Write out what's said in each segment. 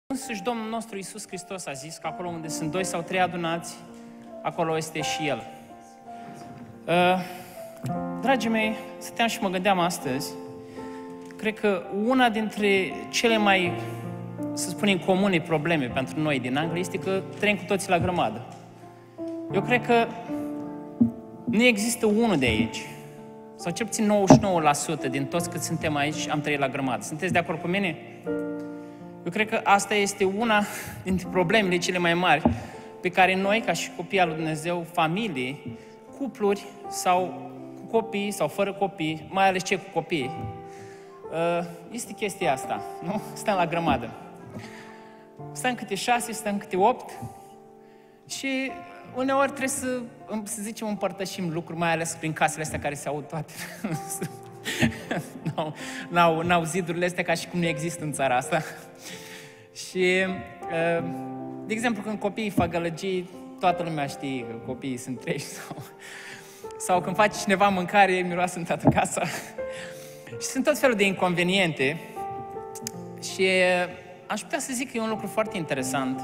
Însuși Domnul nostru Iisus Hristos a zis că acolo unde sunt 2 sau 3 adunați, acolo este și El. Dragii mei, stăteam și mă gândeam astăzi, cred că una dintre cele mai, să spunem, comune probleme pentru noi din Anglia este că trăim cu toții la grămadă. Eu cred că nu există unul de aici, sau cel puțin 99% din toți cât suntem aici am trăit la grămadă. Sunteți de acord cu mine? Eu cred că asta este una dintre problemele cele mai mari pe care noi, ca și copii al lui Dumnezeu, familii, cupluri sau cu copii sau fără copii, mai ales cei cu copii, este chestia asta, nu? Stăm la grămadă. Stăm câte 6, stăm câte 8 și uneori trebuie să zicem, împărtășim lucruri, mai ales prin casele astea care se aud toate. N-au zidurile astea ca și cum nu există în țara asta. Și, de exemplu, când copiii fac gălăgii, toată lumea știe că copiii sunt treji sau când face cineva mâncare, miroase în toată casa. Și sunt tot felul de inconveniente și aș putea să zic că e un lucru foarte interesant.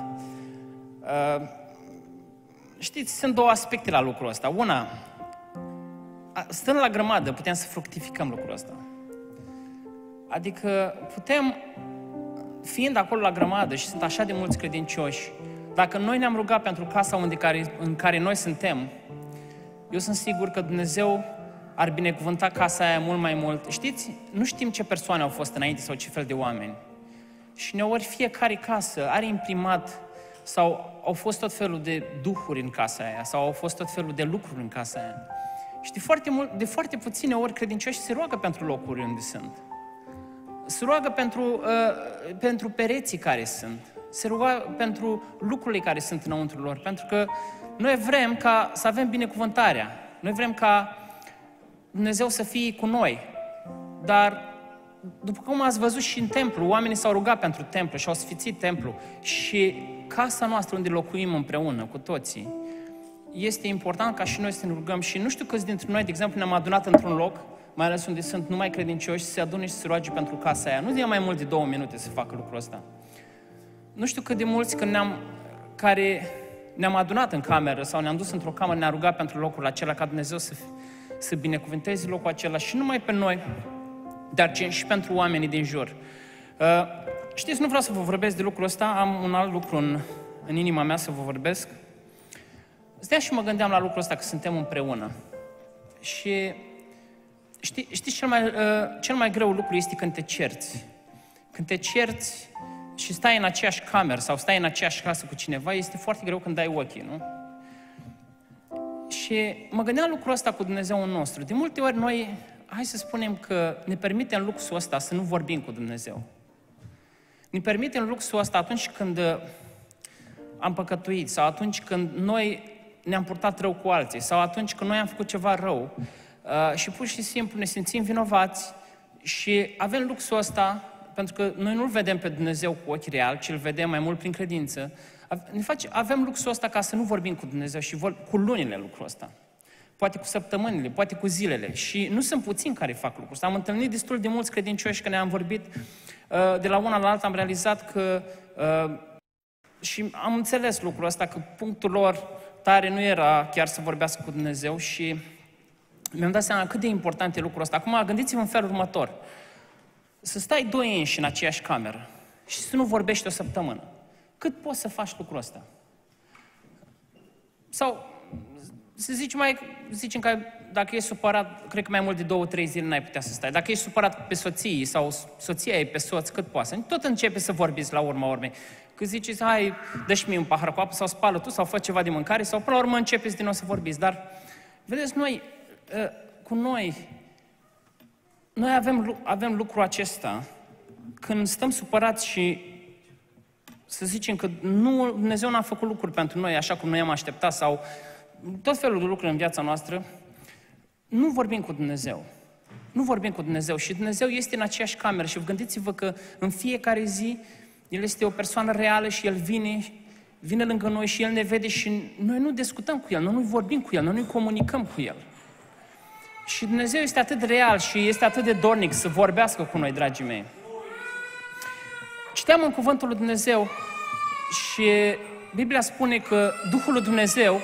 Știți, sunt două aspecte la lucrul ăsta. Una, stând la grămadă, putem să fructificăm lucrul ăsta. Adică putem, fiind acolo la grămadă și sunt așa de mulți credincioși, dacă noi ne-am rugat pentru casa în care noi suntem, eu sunt sigur că Dumnezeu ar binecuvânta casa aia mult mai mult. Știți, nu știm ce persoane au fost înainte sau ce fel de oameni. Și uneori fiecare casă are imprimat sau au fost tot felul de duhuri în casa aia sau au fost tot felul de lucruri în casa aia. Și de foarte puține ori credincioși se roagă pentru locuri unde sunt. Se roagă pentru pereții care sunt. Se roagă pentru lucrurile care sunt înăuntru lor. Pentru că noi vrem ca să avem binecuvântarea. Noi vrem ca Dumnezeu să fie cu noi. Dar, după cum ați văzut și în templu, oamenii s-au rugat pentru templu și au sfințit templu. Și casa noastră unde locuim împreună cu toții, este important ca și noi să ne rugăm. Și nu știu câți dintre noi, de exemplu, ne-am adunat într-un loc, mai ales unde sunt numai credincioși, să se adune și să se roage pentru casa aia. Nu ia mai mult de 2 minute să facă lucrul ăsta. Nu știu cât de mulți care ne-am adunat în cameră sau ne-am dus într-o cameră, ne-a rugat pentru locul acela, ca Dumnezeu să binecuvânteze locul acela și nu numai pe noi, dar și pentru oamenii din jur. Știți, nu vreau să vă vorbesc de lucrul ăsta, am un alt lucru în inima mea să vă vorbesc. Stea și mă gândeam la lucrul ăsta, că suntem împreună. Și știți, cel mai greu lucru este când te cerți. Când te cerți și stai în aceeași cameră sau stai în aceeași casă cu cineva, este foarte greu când dai ochii, nu? Și mă gândeam lucrul ăsta cu Dumnezeul nostru. De multe ori noi, hai să spunem că ne permitem luxul ăsta să nu vorbim cu Dumnezeu. Ne permitem luxul ăsta atunci când am păcătuit sau atunci când noi ne-am purtat rău cu alții sau atunci când noi am făcut ceva rău și pur și simplu ne simțim vinovați și avem luxul ăsta, pentru că noi nu-L vedem pe Dumnezeu cu ochi reali, ci Îl vedem mai mult prin credință. Avem luxul ăsta ca să nu vorbim cu Dumnezeu și cu lunile lucrul ăsta. Poate cu săptămânile, poate cu zilele. Și nu sunt puțini care fac lucrul ăsta. Am întâlnit destul de mulți credincioși că ne-am vorbit de la una la alta, am realizat că și am înțeles lucrul ăsta, că punctul lor tare nu era chiar să vorbească cu Dumnezeu și mi-am dat seama cât de important e lucrul ăsta. Acum gândiți-vă în felul următor. Să stai 2 înși în aceeași cameră și să nu vorbești o săptămână. Cât poți să faci lucrul ăsta? Sau să zicem că dacă ești supărat, cred că mai mult de 2-3 zile n-ai putea să stai. Dacă ești supărat pe soție sau soția e pe soț, cât poate? Tot începe să vorbiți la urma urmei. Că ziceți, hai, dă-și mie un pahar cu apă sau spală tu sau fă ceva de mâncare sau până la urmă începeți din nou să vorbiți. Dar, vedeți, noi avem lucrul acesta când stăm supărați și să zicem că Dumnezeu n-a făcut lucruri pentru noi așa cum noi am așteptat sau tot felul de lucruri în viața noastră, nu vorbim cu Dumnezeu. Nu vorbim cu Dumnezeu și Dumnezeu este în aceeași cameră și gândiți-vă că în fiecare zi El este o persoană reală și El vine lângă noi și El ne vede și noi nu discutăm cu El, noi nu vorbim cu El, noi nu comunicăm cu El. Și Dumnezeu este atât de real și este atât de dornic să vorbească cu noi, dragii mei. Citeam în Cuvântul lui Dumnezeu și Biblia spune că Duhul lui Dumnezeu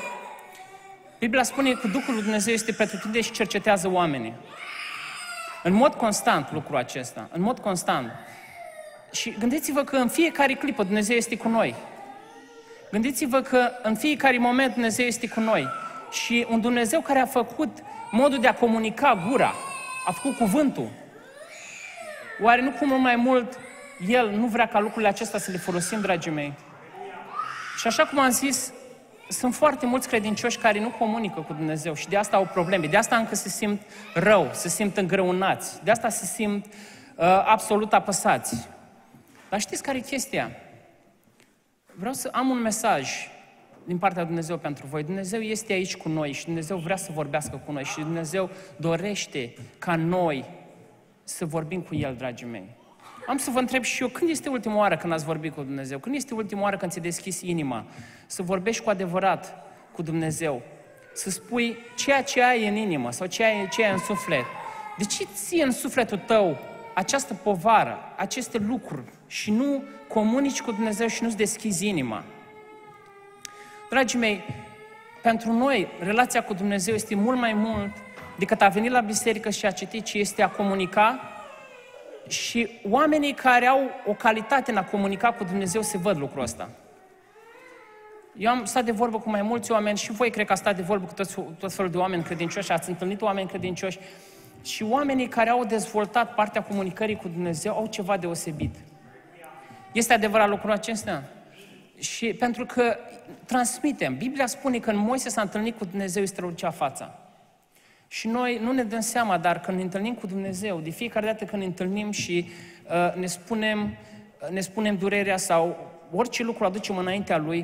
este pretutindeni și cercetează oamenii. În mod constant lucrul acesta, în mod constant. Și gândiți-vă că în fiecare clipă Dumnezeu este cu noi. Gândiți-vă că în fiecare moment Dumnezeu este cu noi. Și un Dumnezeu care a făcut modul de a comunica gura, a făcut cuvântul. Oare nu cum mai mult El nu vrea ca lucrurile acestea să le folosim, dragii mei? Și așa cum am zis, sunt foarte mulți credincioși care nu comunică cu Dumnezeu și de asta au probleme. De asta încă se simt rău, se simt îngreunați. De asta se simt absolut apăsați. Dar știți care e chestia? Vreau să am un mesaj din partea lui Dumnezeu pentru voi. Dumnezeu este aici cu noi și Dumnezeu vrea să vorbească cu noi și Dumnezeu dorește ca noi să vorbim cu El, dragii mei. Am să vă întreb și eu, când este ultima oară când ați vorbit cu Dumnezeu? Când este ultima oară când ți-ai deschis inima? Să vorbești cu adevărat cu Dumnezeu. Să spui ceea ce ai în inimă sau ceea ce ai în suflet. De ce ții în sufletul tău această povară, aceste lucruri și nu comunici cu Dumnezeu și nu-ți deschizi inima? Dragii mei, pentru noi, relația cu Dumnezeu este mult mai mult decât a veni la biserică și a citi, ci este a comunica. Și oamenii care au o calitate în a comunica cu Dumnezeu se văd lucrul ăsta. Eu am stat de vorbă cu mai mulți oameni și voi cred că ați stat de vorbă cu tot felul de oameni credincioși, ați întâlnit oameni credincioși și oamenii care au dezvoltat partea comunicării cu Dumnezeu au ceva deosebit. Este adevărat lucrul acesta? Și pentru că transmitem. Biblia spune că în Moise s-a întâlnit cu Dumnezeu, îi strălucea fața. Și noi nu ne dăm seama, dar când ne întâlnim cu Dumnezeu, de fiecare dată când ne întâlnim și ne spunem durerea sau orice lucru aducem înaintea Lui,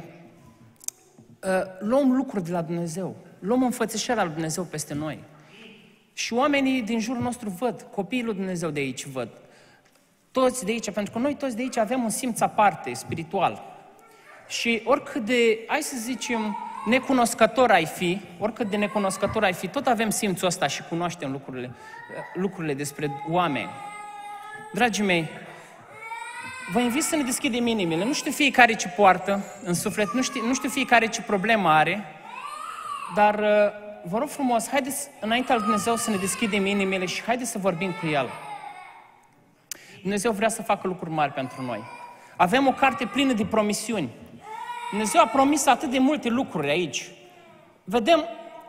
luăm lucruri de la Dumnezeu, luăm înfățișarea lui Dumnezeu peste noi. Și oamenii din jurul nostru văd, copiii lui Dumnezeu de aici văd. Toți de aici, pentru că noi toți de aici avem un simț aparte, spiritual. Și oricât de, hai să zicem, necunoscător ai fi, oricât de necunoscător ai fi, tot avem simțul ăsta și cunoaștem lucrurile despre oameni. Dragii mei, vă invit să ne deschidem inimile. Nu știu fiecare ce poartă în suflet, nu știu fiecare ce problemă are, dar vă rog frumos, haideți înaintea lui Dumnezeu să ne deschidem inimile și haideți să vorbim cu El. Dumnezeu vrea să facă lucruri mari pentru noi. Avem o carte plină de promisiuni. Dumnezeu a promis atât de multe lucruri aici. Vedem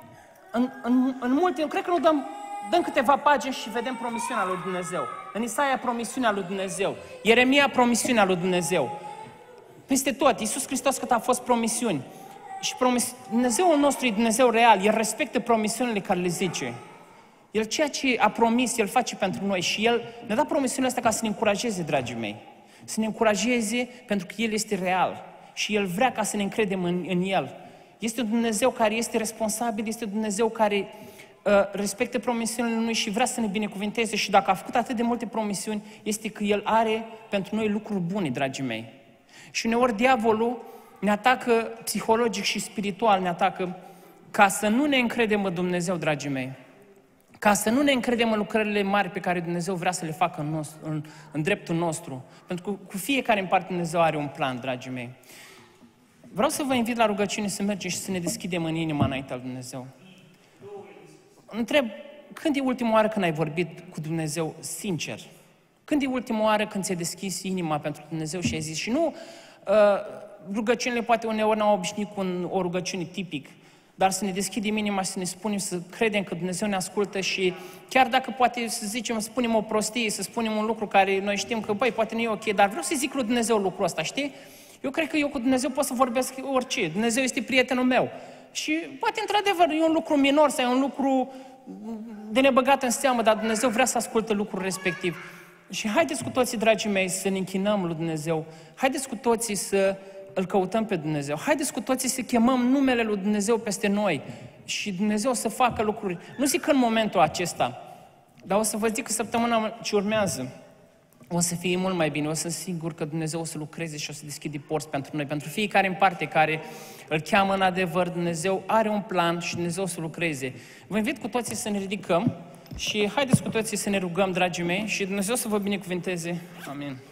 în multe, cred că nu dăm câteva pagini și vedem promisiunea lui Dumnezeu. În Isaia promisiunea lui Dumnezeu. Ieremia promisiunea lui Dumnezeu. Peste tot, Iisus Hristos cât a fost promisiuni. Și Dumnezeul nostru e Dumnezeu real. El respectă promisiunile care le zice. El ceea ce a promis, El face pentru noi. Și El ne-a dat promisiunile astea ca să ne încurajeze, dragii mei. Să ne încurajeze pentru că El este real. Și El vrea ca să ne încredem în El. Este un Dumnezeu care este responsabil, este un Dumnezeu care respectă promisiunile Lui și vrea să ne binecuvinteze. Și dacă a făcut atât de multe promisiuni, este că El are pentru noi lucruri bune, dragii mei. Și uneori diavolul ne atacă psihologic și spiritual, ne atacă ca să nu ne încredem în Dumnezeu, dragii mei. Ca să nu ne încredem în lucrările mari pe care Dumnezeu vrea să le facă în dreptul nostru. Pentru că cu fiecare în parte Dumnezeu are un plan, dragii mei. Vreau să vă invit la rugăciune să mergem și să ne deschidem în inima înaintea lui Dumnezeu. Întreb, când e ultima oară când ai vorbit cu Dumnezeu sincer? Când e ultima oară când ți-ai deschis inima pentru Dumnezeu și ai zis? Și nu, rugăciunile poate uneori n-au obișnuit cu o rugăciune tipic, dar să ne deschidem inima și să ne spunem, să credem că Dumnezeu ne ascultă și chiar dacă poate să zicem, spunem o prostie, să spunem un lucru care noi știm că, băi, poate nu e ok, dar vreau să zic lui Dumnezeu lucrul ăsta, știi? Eu cred că eu cu Dumnezeu pot să vorbesc orice. Dumnezeu este prietenul meu. Și poate, într-adevăr, e un lucru minor sau e un lucru de nebăgat în seamă, dar Dumnezeu vrea să asculte lucrul respectiv. Și haideți cu toții, dragii mei, să ne închinăm lui Dumnezeu. Haideți cu toții să Îl căutăm pe Dumnezeu. Haideți cu toții să chemăm numele lui Dumnezeu peste noi și Dumnezeu să facă lucruri. Nu zic că în momentul acesta, dar o să vă zic că săptămâna ce urmează o să fie mult mai bine. O să sunt sigur că Dumnezeu o să lucreze și o să deschide porți pentru noi. Pentru fiecare în parte care Îl cheamă în adevăr, Dumnezeu are un plan și Dumnezeu o să lucreze. Vă invit cu toții să ne ridicăm și haideți cu toții să ne rugăm, dragii mei, și Dumnezeu să vă binecuvinteze. Amin.